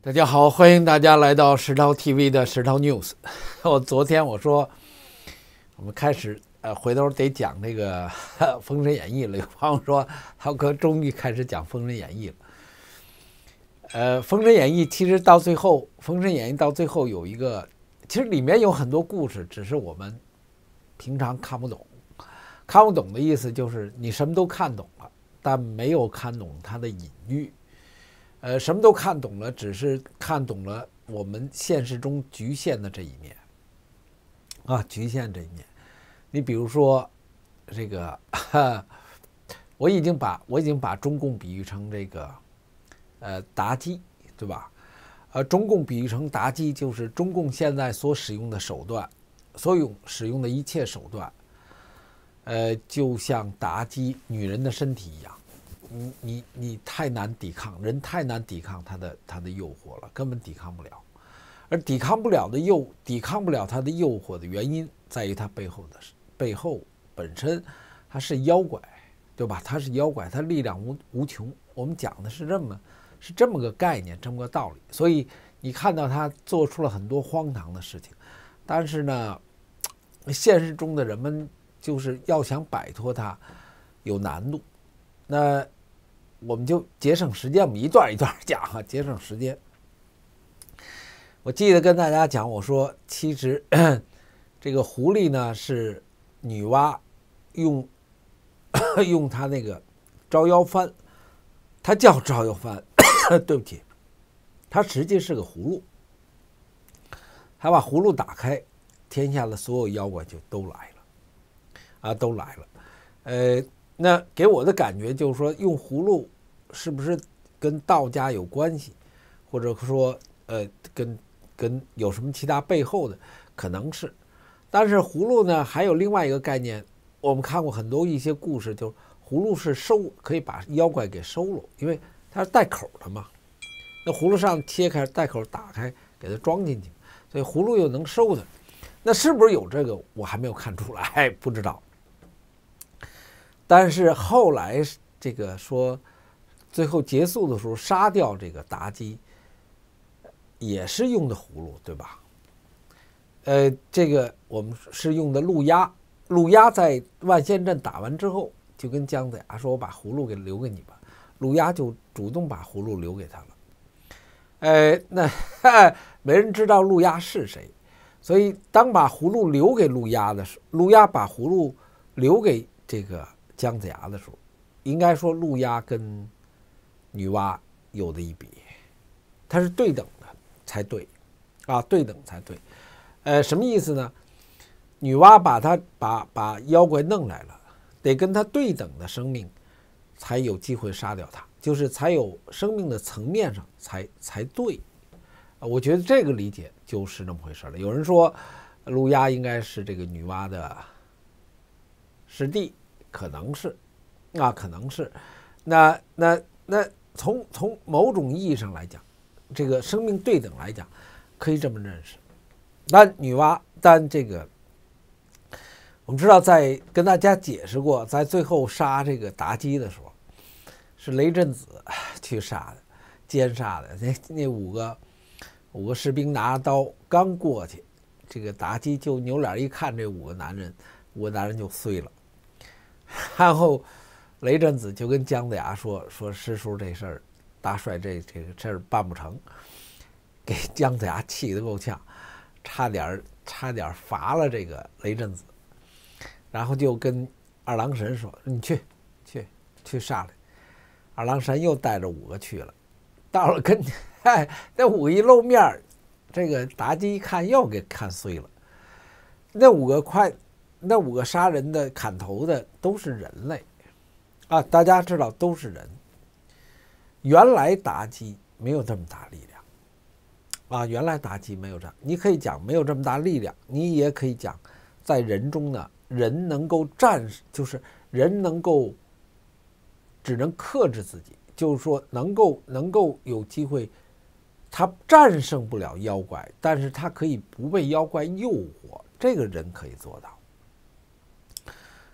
大家好，欢迎大家来到石涛 TV 的石涛 News。昨天我说我们开始回头得讲这个《封神演义》了。有朋友说涛哥终于开始讲《封神演义》了。《封神演义》其实到最后，《封神演义》到最后有一个，其实里面有很多故事，只是我们平常看不懂。看不懂的意思就是你什么都看懂了，但没有看懂它的隐喻。什么都看懂了，只是看懂了我们现实中局限的这一面，局限这一面。你比如说，这个，我已经把中共比喻成这个，妲己，对吧？中共比喻成妲己，就是中共现在所使用的手段，使用的一切手段，就像妲己女人的身体一样。你太难抵抗，人太难抵抗他的诱惑了，根本抵抗不了。而抵抗不了他的诱惑的原因，在于他背后本身他是妖怪，对吧？他是妖怪，他力量无穷。我们讲的是这么个概念，这么个道理。所以你看到他做出了很多荒唐的事情，但是呢，现实中的人们就是要想摆脱他，有难度。那我们就节省时间，我们一段一段讲节省时间。我记得跟大家讲，我说其实这个狐狸呢是女娲用她那个招摇幡，它叫招摇幡，对不起，它实际是个葫芦。它把葫芦打开，天下的所有妖怪就都来了，都来了。那给我的感觉就是说，用葫芦是不是跟道家有关系，或者说跟有什么其他背后的，可能是。但是葫芦呢还有另外一个概念，我们看过很多一些故事，就是葫芦是可以把妖怪给收了，因为它是带口的嘛。那葫芦上切开带口打开，给它装进去，所以葫芦又能收的。那是不是有这个，我还没有看出来，不知道。但是后来这个说，最后结束的时候杀掉这个妲己，也是用的葫芦，对吧？这个我们是用的陆压。陆压在万仙阵打完之后，就跟姜子牙说：“我把葫芦给留给你吧。”陆压就主动把葫芦留给他了。那没人知道陆压是谁，所以当把葫芦留给陆压的时候，陆压把葫芦留给这个姜子牙的时候，应该说陆压跟女娲有的一比，它是对等的才对，对等才对。什么意思呢？女娲把妖怪弄来了，得跟他对等的生命才有机会杀掉他，就是才有生命的层面上才对。我觉得这个理解就是那么回事了。有人说陆压应该是这个女娲的师弟。可能是，可能是，那从某种意义上来讲，这个生命对等来讲，可以这么认识。但这个我们知道，在跟大家解释过，在最后杀这个妲己的时候，是雷震子去杀的，奸杀的。那五个士兵拿着刀刚过去，这个妲己就扭脸一看这五个男人就碎了。然后雷震子就跟姜子牙说师叔这事儿，大帅这个事儿办不成，给姜子牙气得够呛，差点罚了这个雷震子。然后就跟二郎神说：“你去杀来。”二郎神又带着五个去了，到了跟那五个一露面，这个妲己一看又给看碎了。那五个杀人的砍头的都是人类大家知道都是人。原来妲己没有这么大力量原来妲己没有你可以讲没有这么大力量，你也可以讲在人中呢，人能够就是人能够只能克制自己，就是说能够有机会，他战胜不了妖怪，但是他可以不被妖怪诱惑，这个人可以做到。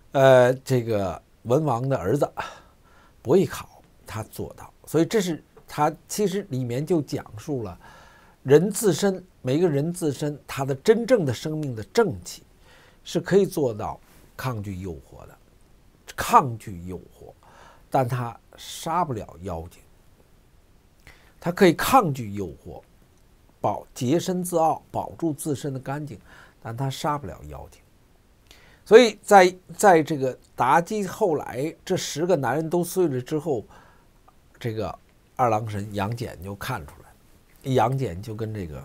这个文王的儿子伯邑考他做到，所以这是它其实里面就讲述了人自身，每个人自身他的真正的生命的正气是可以做到抗拒诱惑的，抗拒诱惑，但他杀不了妖精。他可以抗拒诱惑，洁身自傲，保住自身的干净，但他杀不了妖精。所以在这个妲己后来这10个男人都碎了之后，这个二郎神杨戬就看出来了，杨戬就跟这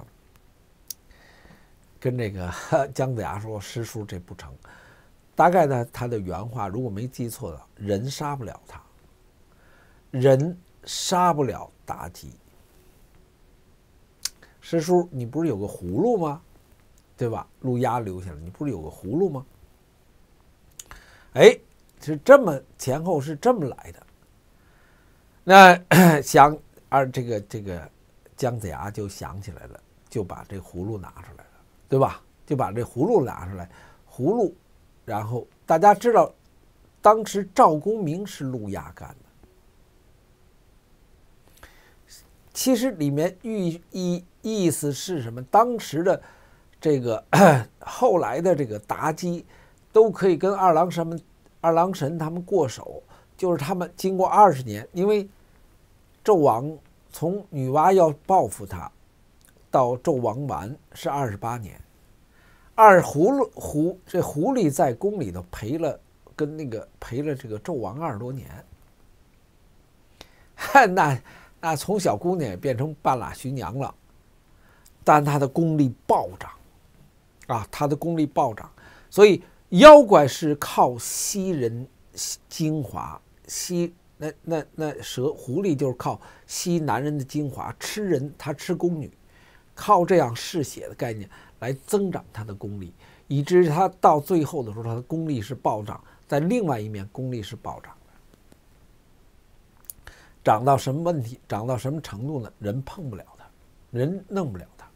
个姜子牙说：“师叔，这不成。”大概呢，他的原话如果没记错的，人杀不了他，人杀不了妲己。师叔，你不是有个葫芦吗？对吧？路鸦留下了，你不是有个葫芦吗？哎，是这么前后是这么来的。那这个姜子牙就想起来了，就把这葫芦拿出来了，对吧？就把这葫芦拿出来，葫芦，然后大家知道，当时赵公明是路鸦干的。其实里面意思是什么？当时的这个后来的这个妲己都可以跟二郎神他们过手，就是他们经过20年，因为纣王从女娲要报复他到纣王完是28年，这狐狸在宫里头陪了这个纣王20多年，那从小姑娘也变成半拉徐娘了，但她的功力暴涨啊，她的功力暴涨，所以妖怪是靠吸人精华，狐狸就是靠吸男人的精华，吃人，他吃宫女，靠这样嗜血的概念来增长他的功力，以至于他到最后的时候，他的功力是暴涨，在另外一面功力是暴涨的，涨到什么问题？涨到什么程度呢？人碰不了他，人弄不了他，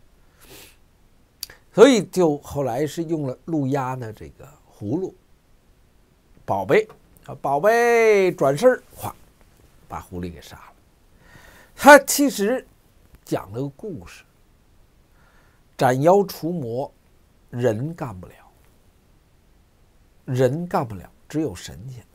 所以就后来是用了路鸦的这个葫芦宝贝。宝贝转身，哗，把狐狸给杀了。他其实讲了个故事，斩妖除魔，人干不了，人干不了，只有神仙。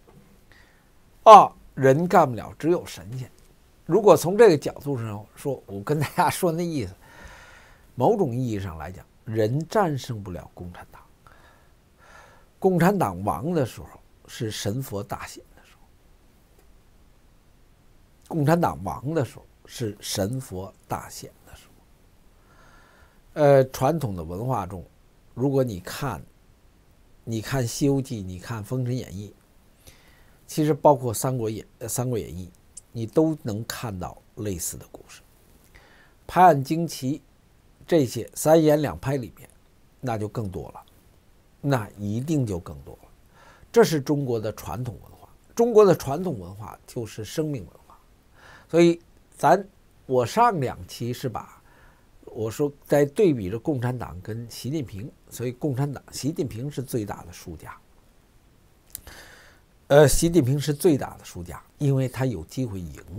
人干不了，只有神仙。如果从这个角度上说，我跟大家说那意思，某种意义上来讲，人战胜不了共产党。共产党亡的时候，是神佛大显的时候，共产党亡的时候是神佛大显的时候。传统的文化中，如果你看《西游记》，你看《封神演义》，其实包括《三国演义》，你都能看到类似的故事。拍案惊奇这些三言两拍里面，那就更多了，那一定就更多了。这是中国的传统文化，中国的传统文化就是生命文化。所以我上2期是我说在对比着共产党跟习近平，所以习近平是最大的输家。习近平是最大的输家，因为他有机会赢，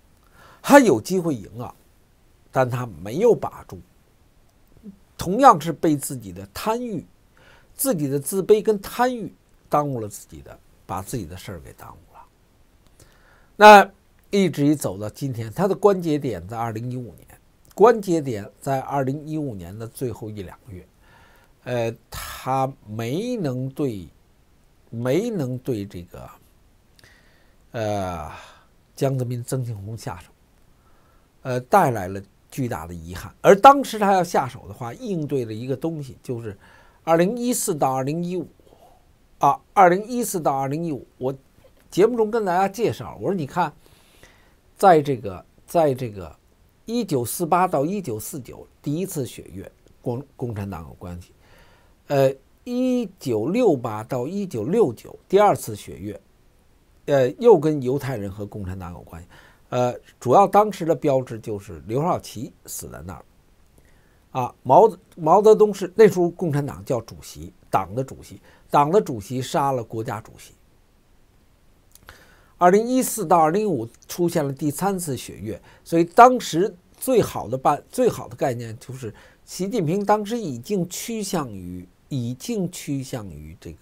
但他没有把住，同样是被自己的贪欲、自己的自卑跟贪欲耽误了把自己的事儿给耽误了。那一直走到今天，他的关节点在2015年，的最后1-2个月，他没能对这个江泽民、曾庆红下手，带来了巨大的遗憾。而当时他要下手的话，应对了一个东西，就是2014到2015。2014到2015，我节目中跟大家介绍，我说你看，在这个1948到1949第一次血月，共产党有关系。1968到1969第二次血月，又跟犹太人和共产党有关系。主要当时的标志就是刘少奇死在那儿。毛泽东是那时候共产党叫主席，党的主席杀了国家主席。 2014到2015出现了第3次血月，所以当时最好的概念就是习近平当时已经趋向于这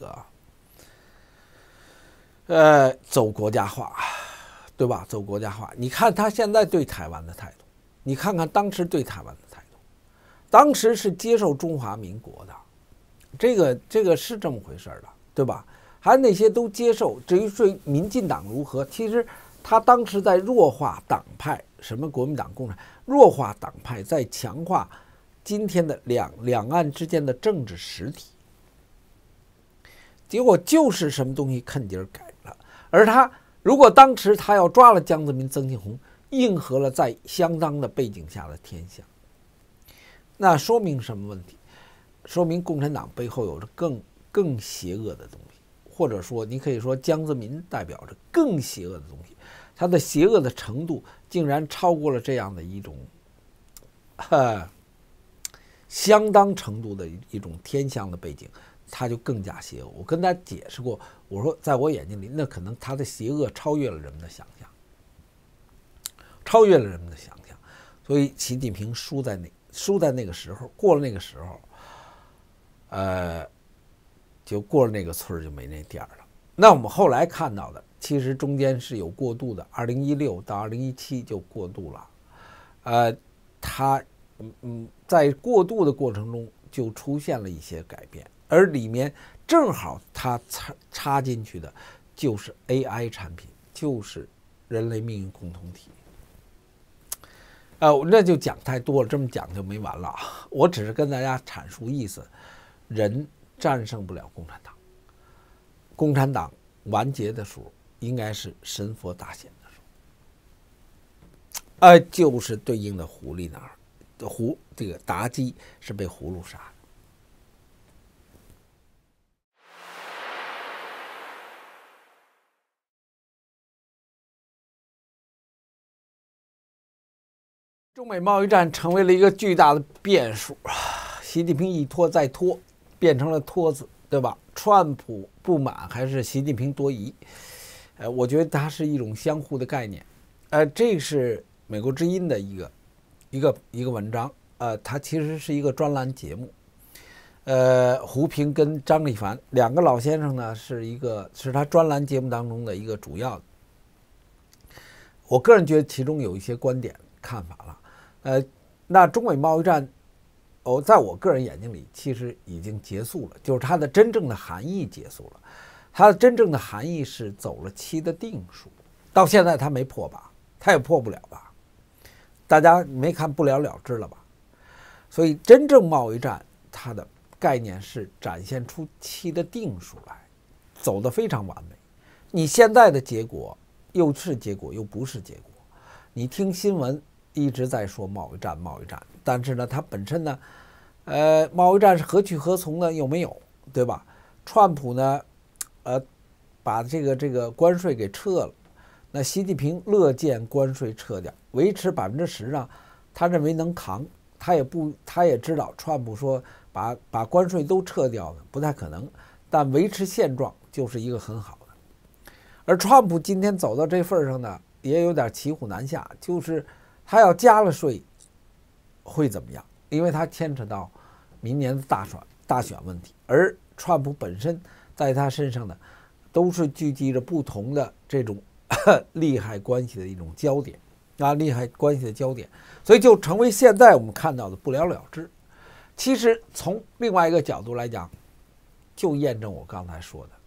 个走国家化，对吧？走国家化。你看他现在对台湾的态度，你看看当时对台湾的态度，当时是接受中华民国的，这个是这么回事的，对吧？还有那些都接受。至于说民进党如何，其实他当时在弱化党派，什么国民党、共产，弱化党派，在强化今天的两岸之间的政治实体。结果就是什么东西看底儿改了。而他如果当时他要抓了江泽民、曾庆红，应和了在相当的背景下的天象，那说明什么问题？说明共产党背后有着更邪恶的东西。或者说你可以说江泽民代表着更邪恶的东西，他的邪恶的程度竟然超过了这样的一种相当程度的一种天象的背景，他就更加邪恶。我跟大家解释过，我说在我眼睛里，那可能他的邪恶超越了人们的想象，所以习近平输在那个时候，过了那个时候，就过了那个村就没那店了。那我们后来看到的，其实中间是有过渡的，2016到2017就过渡了。他在过渡的过程中就出现了一些改变，而里面正好他插进去的就是 AI 产品，就是人类命运共同体。那就讲太多了，这么讲就没完了。我只是跟大家阐述意思，人战胜不了共产党，共产党完结的时候应该是神佛大显的时候，就是对应的狐狸那儿，这个妲己是被葫芦杀的。中美贸易战成为了一个巨大的变数，习近平一拖再拖，变成了拖字，对吧？川普不满还是习近平多疑？我觉得它是一种相互的概念。这是美国之音的一个文章，它其实是一个专栏节目。胡平跟张立凡两个老先生呢，是他专栏节目当中的一个主要的。我个人觉得其中有一些观点看法了。那中美贸易战，在我个人眼睛里，其实已经结束了，就是它的真正的含义结束了。它的真正的含义是走了期的定数，到现在它没破吧，它也破不了吧，大家没看不了了之了吧？所以真正贸易战它的概念是展现出期的定数来，走得非常完美。你现在的结果又是结果又不是结果，你听新闻一直在说贸易战，但是呢，它本身呢，贸易战是何去何从呢？又没有，对吧？川普呢，把这个关税给撤了，那习近平乐见关税撤掉，维持10%呢，他认为能扛，他也知道川普说把关税都撤掉呢不太可能，但维持现状就是一个很好的。而川普今天走到这份上呢，也有点骑虎难下，就是他要加了税会怎么样？因为他牵扯到明年的大选问题，而川普本身在他身上呢，都是聚集着不同的这种利害关系的一种焦点利害关系的焦点，所以就成为现在我们看到的不了了之。其实从另外一个角度来讲，就验证我刚才说的，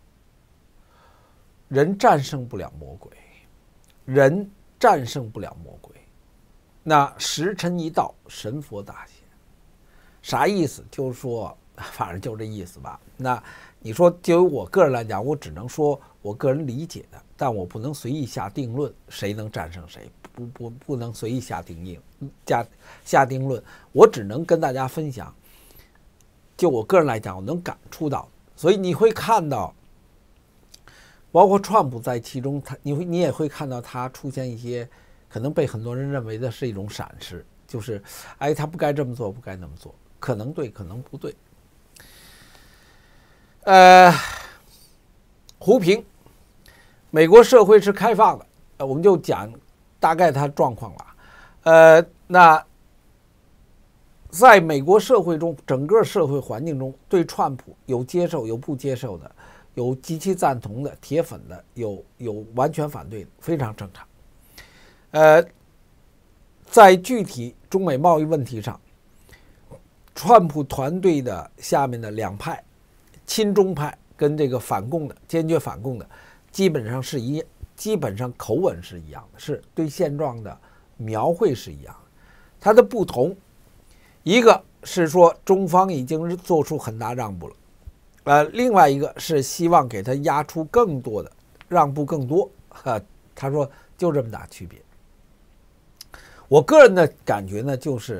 人战胜不了魔鬼，人战胜不了魔鬼。那时辰一到，神佛大显，啥意思？就是说，反正就这意思吧。那你说，就于我个人来讲，我只能说我个人理解的，但我不能随意下定论，谁能战胜谁，不能随意下定论。我只能跟大家分享，就我个人来讲，我能感触到，所以你会看到，包括川普在其中，你也会看到他出现一些可能被很多人认为的是一种闪失，就是他不该这么做，不该那么做，可能对，可能不对。胡平， 美国社会是开放的，我们就讲大概它状况了。那在美国社会中，整个社会环境中，对川普有接受有不接受的，有极其赞同的、铁粉的，有完全反对的，非常正常。在具体中美贸易问题上，川普团队的下面的两派，亲中派跟这个反共的、坚决反共的，基本上口吻是一样的，是对现状的描绘是一样的。它的不同，一个是说中方已经做出很大让步了，另外一个是希望给他压出更多的让步更多。他说就这么大区别。我个人的感觉呢，就是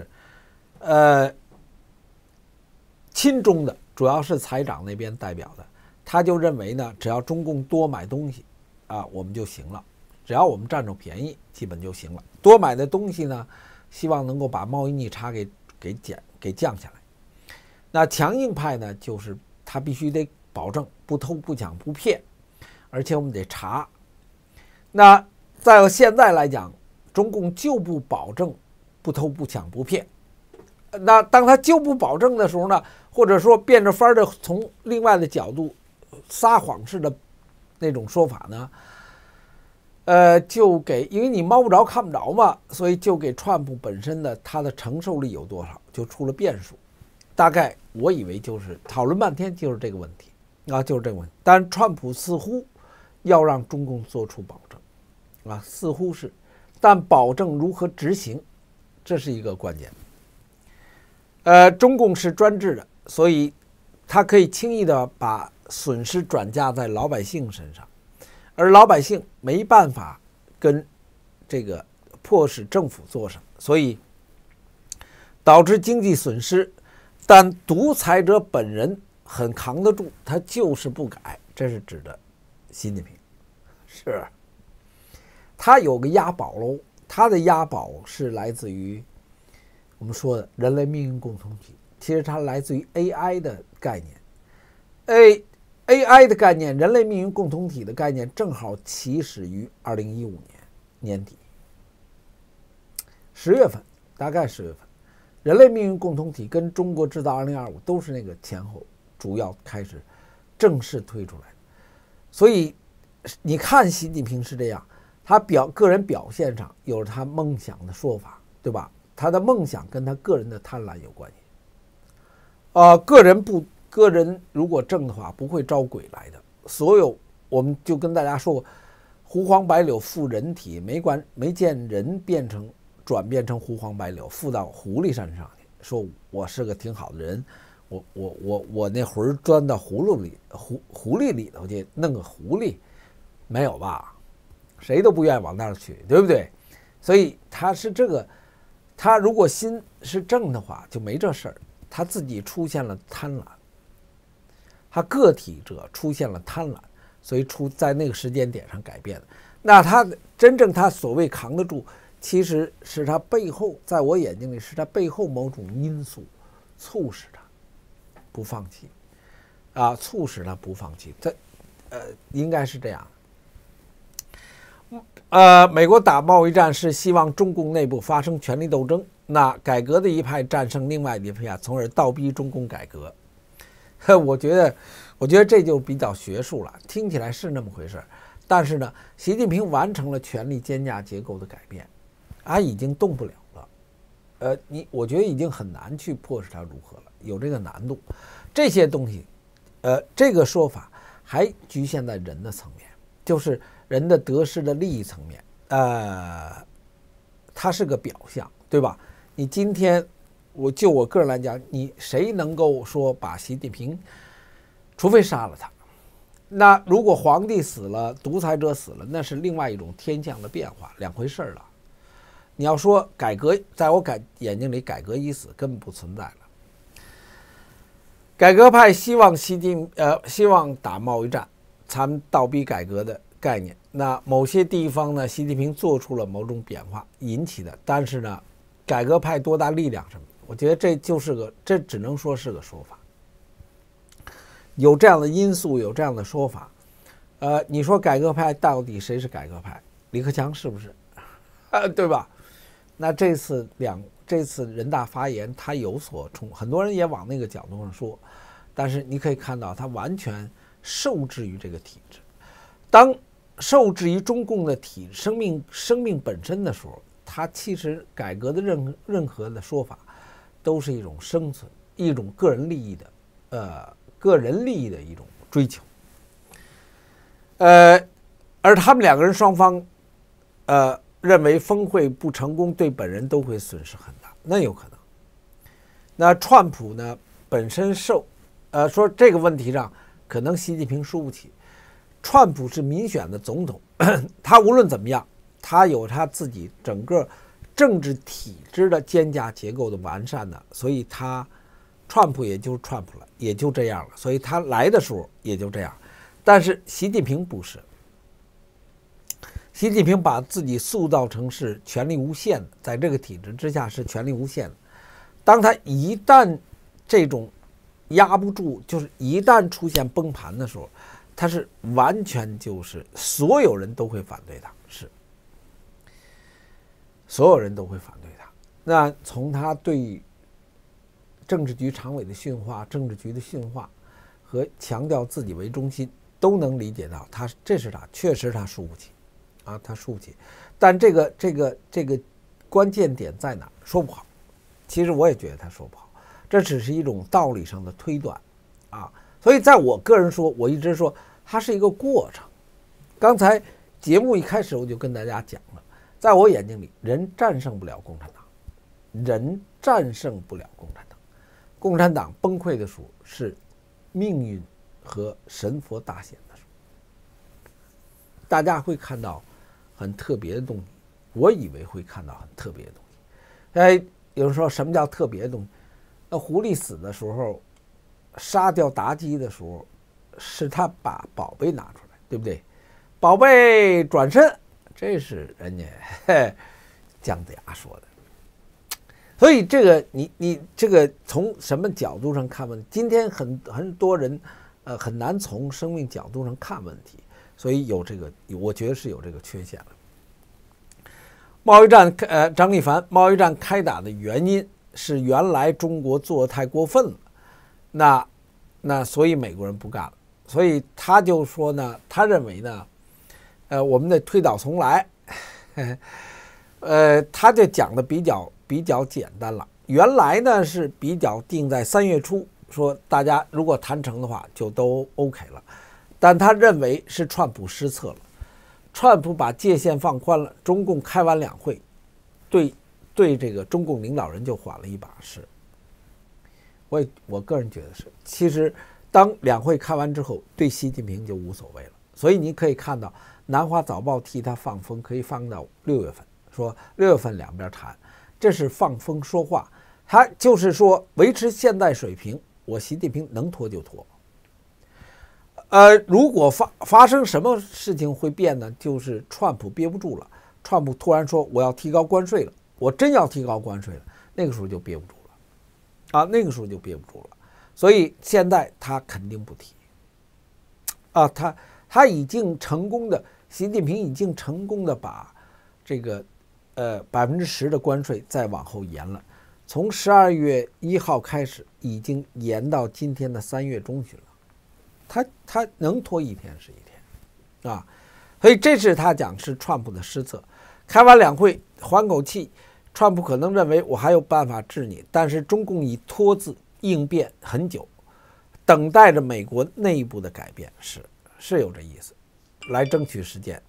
亲中的主要是财长那边代表的，他就认为呢，只要中共多买东西我们就行了，只要我们占着便宜基本就行了。多买的东西呢，希望能够把贸易逆差给降下来。那强硬派呢，就是他必须得保证不偷不抢不骗，而且我们得查。那在现在来讲，中共就不保证不偷不抢不骗。那当他就不保证的时候呢，或者说变着法儿的从另外的角度撒谎式的那种说法呢，就给，因为你摸不着看不着嘛，所以就给川普本身的他的承受力有多少就出了变数。大概我以为就是讨论半天就是这个问题就是这个问题。但川普似乎要让中共做出保证似乎是，但保证如何执行，这是一个关键。中共是专制的，所以他可以轻易的把损失转嫁在老百姓身上，而老百姓没办法跟这个迫使政府做什么，所以导致经济损失。但独裁者本人很扛得住，他就是不改，这是指的习近平。是他有个押宝喽，他的押宝是来自于我们说的人类命运共同体，其实它来自于 AI 的概念。AI 的概念，人类命运共同体的概念，正好起始于2015年年底10月份，大概10月份，人类命运共同体跟中国制造2025都是那个前后主要开始正式推出来的。所以你看习近平是这样，他个人表现上有着他梦想的说法，对吧？他的梦想跟他个人的贪婪有关系。个人如果正的话，不会招鬼来的。所有我们就跟大家说过，胡黄白柳附人体，没见人转变成胡黄白柳附到狐狸身上去，说我是个挺好的人，我那魂钻到狐狸里头去弄个狐狸，没有吧？谁都不愿意往那儿去，对不对？所以他是这个，他如果心是正的话，就没这事儿。他自己出现了贪婪，他个体者出现了贪婪，所以在那个时间点上改变了。那他真正他所谓扛得住，其实是他背后，在我眼睛里是他背后某种因素促使他不放弃促使他不放弃。这应该是这样。美国打贸易战是希望中共内部发生权力斗争，那改革的一派战胜另外的一派，从而倒逼中共改革。我觉得这就比较学术了，听起来是那么回事，但是呢，习近平完成了权力间架结构的改变，已经动不了了。我觉得已经很难去迫使他如何了，有这个难度。这些东西，这个说法还局限在人的层面，就是人的得失的利益层面。它是个表象，对吧？你今天就我个人来讲，你谁能够说把习近平，除非杀了他。那如果皇帝死了，独裁者死了，那是另外一种天象的变化，两回事了。你要说改革，在我眼睛里，改革已死，根本不存在了。改革派希望打贸易战，咱们倒逼改革的概念。那某些地方呢，习近平做出了某种变化引起的，但是呢，改革派多大力量什么？我觉得这只能说是个说法。有这样的因素，有这样的说法， 你说改革派到底谁是改革派？李克强是不是？对吧？那这次人大发言，他有所冲，很多人也往那个角度上说，但是你可以看到，他完全受制于这个体制。当受制于中共的生命本身的时候，他其实改革的任何的说法，都是一种生存，一种个人利益的一种追求。而他们两个人双方，认为峰会不成功对本人都会损失很大，那有可能。那川普呢本身说这个问题上可能习近平输不起。川普是民选的总统，他无论怎么样，他有他自己整个政治体制的监察结构的完善呢，所以川普也就是川普了，也就这样了，所以他来的时候也就这样。但是习近平不是，习近平把自己塑造成是权力无限的，在这个体制之下是权力无限的。当他一旦这种压不住，就是一旦出现崩盘的时候，他是完全就是所有人都会反对他，是所有人都会反对他。那从他对政治局常委的训话、政治局的训话和强调自己为中心，都能理解到这是他确实他输不起啊，他输不起。但这个关键点在哪？说不好。其实我也觉得他说不好，这只是一种道理上的推断啊。所以在我个人说，我一直说它是一个过程。刚才节目一开始我就跟大家讲了，在我眼睛里，人战胜不了共产党，人战胜不了共产党。共产党崩溃的时候是命运和神佛大显的时候，大家会看到很特别的东西。我以为会看到很特别的东西。有人说什么叫特别的东西？那狐狸死的时候，杀掉妲己的时候，是他把宝贝拿出来，对不对？宝贝转身，这是人家姜子牙说的。所以这个你这个从什么角度上看问题？今天很多人很难从生命角度上看问题，所以我觉得是有这个缺陷了。贸易战张立凡，贸易战开打的原因是原来中国做得太过分了，那所以美国人不干了，所以他就说呢，他认为呢，我们得推倒重来，他就讲的比较简单了。原来呢是比较定在3月初，说大家如果谈成的话就都 OK 了，但他认为是川普失策了。川普把界限放宽了，中共开完两会，对这个中共领导人就缓了一把。是，我个人觉得是。其实当两会开完之后，对习近平就无所谓了。所以你可以看到，南华早报替他放风，可以放到6月份，说6月份两边谈，这是放风说话。他就是说维持现在水平，我习近平能拖就拖。如果发生什么事情会变呢？就是川普憋不住了，川普突然说我要提高关税了，我真要提高关税了，那个时候就憋不住了，那个时候就憋不住了。所以现在他肯定不提，他已经成功的，习近平已经成功的把这个10%的关税再往后延了，从12月1号开始，已经延到今天的3月中旬了。他能拖一天是一天，所以这是他讲是川普的失策。开完两会缓口气，川普可能认为我还有办法治你，但是中共以拖字应变很久，等待着美国内部的改变，是有这意思，来争取时间。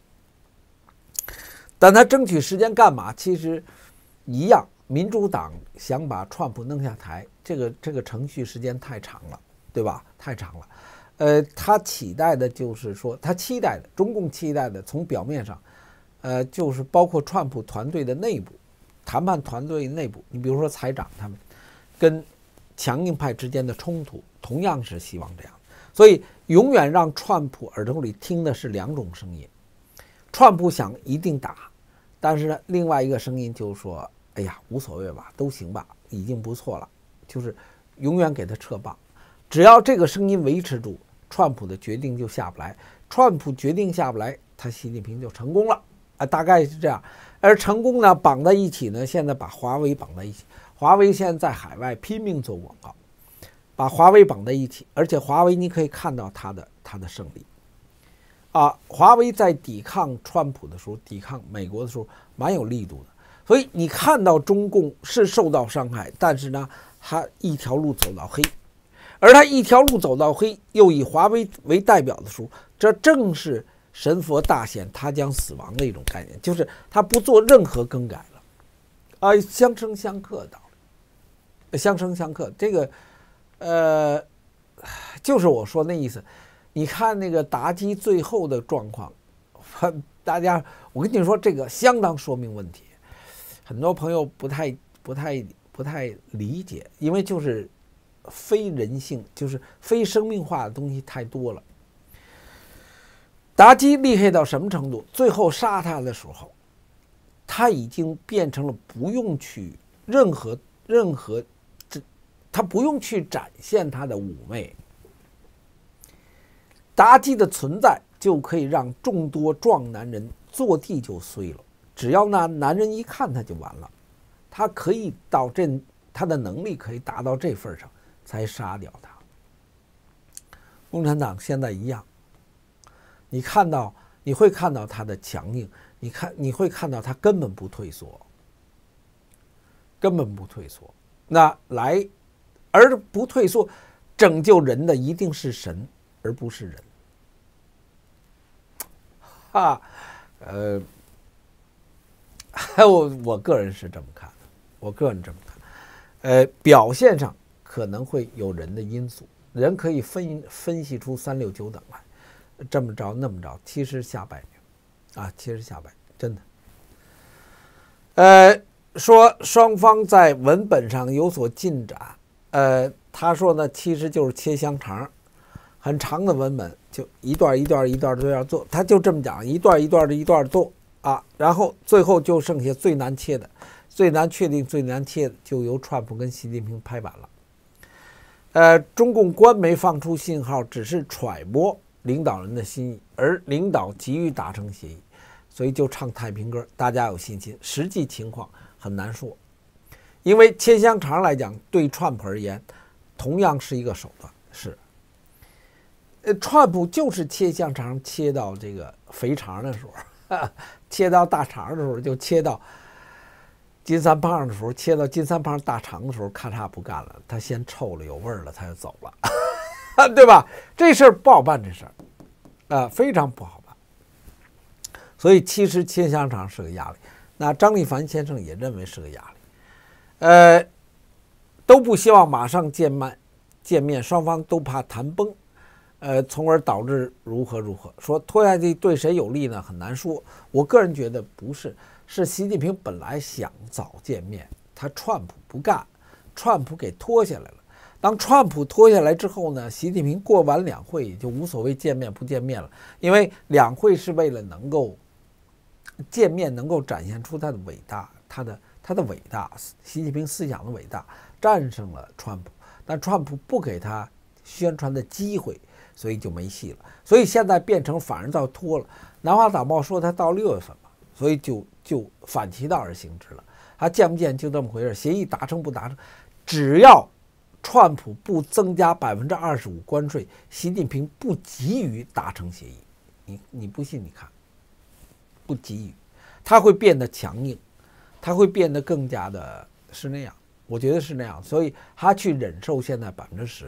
但他争取时间干嘛？其实一样，民主党想把川普弄下台，这个程序时间太长了，对吧？太长了。他期待的就是说，中共期待的，从表面上，就是包括川普团队的内部谈判团队内部，你比如说财长他们跟强硬派之间的冲突，同样是希望这样。所以永远让川普耳朵里听的是两种声音，川普想一定打，但是呢，另外一个声音就是说，哎呀，无所谓吧，都行吧，已经不错了，就是永远给他撤棒。只要这个声音维持住， 川普的决定就下不来，川普决定下不来，他习近平就成功了啊，大概是这样。而成功呢绑在一起呢，现在把华为绑在一起，华为现在在海外拼命做广告，把华为绑在一起，而且华为你可以看到它的胜利啊，华为在抵抗川普的时候，抵抗美国的时候蛮有力度的，所以你看到中共是受到伤害，但是呢，他一条路走到黑。而他一条路走到黑，又以华为为代表的时候，这正是神佛大显他将死亡的一种概念，就是他不做任何更改了，啊，相生相克的道理，相生相克，这个，就是我说那意思。你看那个妲己最后的状况，大家，我跟你说，这个相当说明问题，很多朋友不太理解，因为就是非人性，就是非生命化的东西太多了。妲己厉害到什么程度？最后杀他的时候，他已经变成了不用去任何，他不用去展现他的妩媚。妲己的存在就可以让众多壮男人坐地就碎了，只要那男人一看他就完了，他可以到他的能力可以达到这份上才杀掉他。共产党现在一样，你会看到他的强硬，你会看到他根本不退缩，而不退缩，拯救人的一定是神，而不是人。我个人是这么看的，表现上可能会有人的因素，人可以分析出3、6、9等来，这么着那么着，其实下败啊，真的。说双方在文本上有所进展，他说呢，其实就是切香肠，很长的文本，就一段一段都要做，他就这么讲，一段一段做啊，然后最后就剩下最难确定最难切的，就由川普跟习近平拍板了。中共官媒放出信号，只是揣摩领导人的心意，而领导急于达成协议，所以就唱太平歌，大家有信心。实际情况很难说，因为切香肠来讲，对川普而言，同样是一个手段。川普就是切香肠，切到这个肥肠的时候，切到大肠的时候，就切到金三胖的时候，切到金三胖大肠的时候，咔嚓不干了，他先臭了有味儿了，他就走了，对吧？这事儿不好办，这事儿非常不好办。所以其实切香肠是个压力，那张立凡先生也认为是个压力，都不希望马上见面，双方都怕谈崩，从而导致如何。说拖下去对谁有利呢？很难说。我个人觉得不是，是习近平本来想早见面，他川普不干，川普给拖下来了。当川普拖下来之后呢，习近平过完两会也就无所谓见面不见面了，因为两会是为了能够见面，能够展现出他的伟大，他的伟大，习近平思想的伟大，战胜了川普。但川普不给他宣传的机会，所以就没戏了。所以现在变成反而到拖了。南华早报说他到6月份吧，所以就反其道而行之了。他见不见就这么回事，协议达成不达成，只要川普不增加25%关税，习近平不急于达成协议。你不信你看，不急于，他会变得强硬，他会变得更加的是那样，我觉得是那样，所以他去忍受现在10%。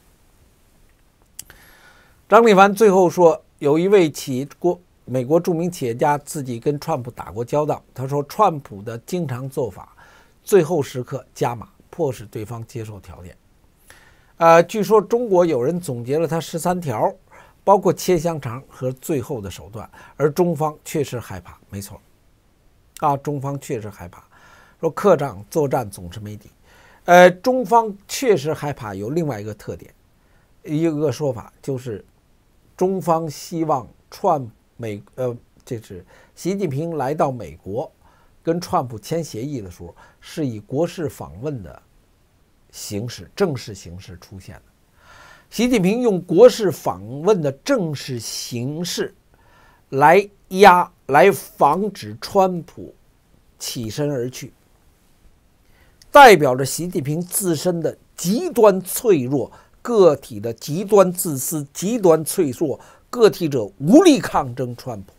张立凡最后说，有一位美国著名企业家自己跟川普打过交道，他说川普的经常做法，最后时刻加码，迫使对方接受条件。据说中国有人总结了他13条，包括切香肠和最后的手段，而中方确实害怕，没错，中方确实害怕，说科长作战总是没底。中方确实害怕有另外一个特点，一个说法就是中方希望这是习近平来到美国跟川普签协议的时候，是以国事访问的形式，正式形式出现的。 习近平用国事访问的正式形式来防止川普起身而去，代表着习近平自身的极端脆弱，个体的极端自私，极端脆弱，个体者无力抗争川普。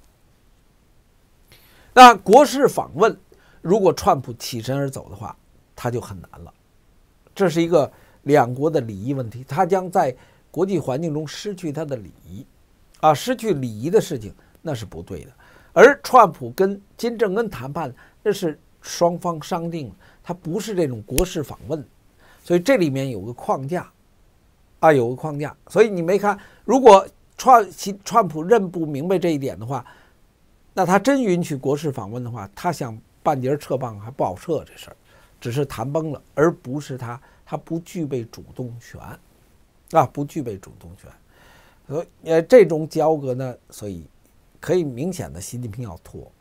那国事访问，如果川普起身而走的话，他就很难了。这是一个两国的礼仪问题，他将在国际环境中失去他的礼仪，失去礼仪的事情那是不对的。而川普跟金正恩谈判，那是双方商定，他不是这种国事访问，所以这里面有个框架，有个框架。所以你没看，如果川普认不明白这一点的话，那他真允许国事访问的话，他想半截撤棒还不好撤，这事儿只是谈崩了，而不是他不具备主动权，不具备主动权。所以这种交割呢，所以可以明显的习近平要拖，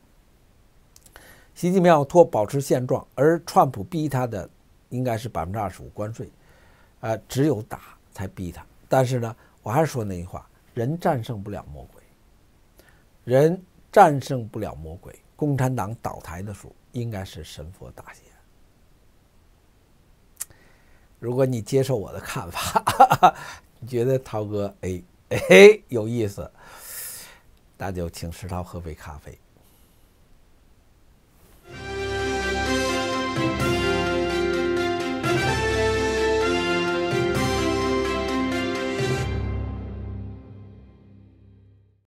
保持现状，而川普逼他的应该是25%关税，只有打才逼他。但是呢，我还是说那句话，人战胜不了魔鬼，人战胜不了魔鬼。共产党倒台的时候，应该是神佛大仙。如果你接受我的看法，你觉得涛哥有意思，那就请石涛喝杯咖啡。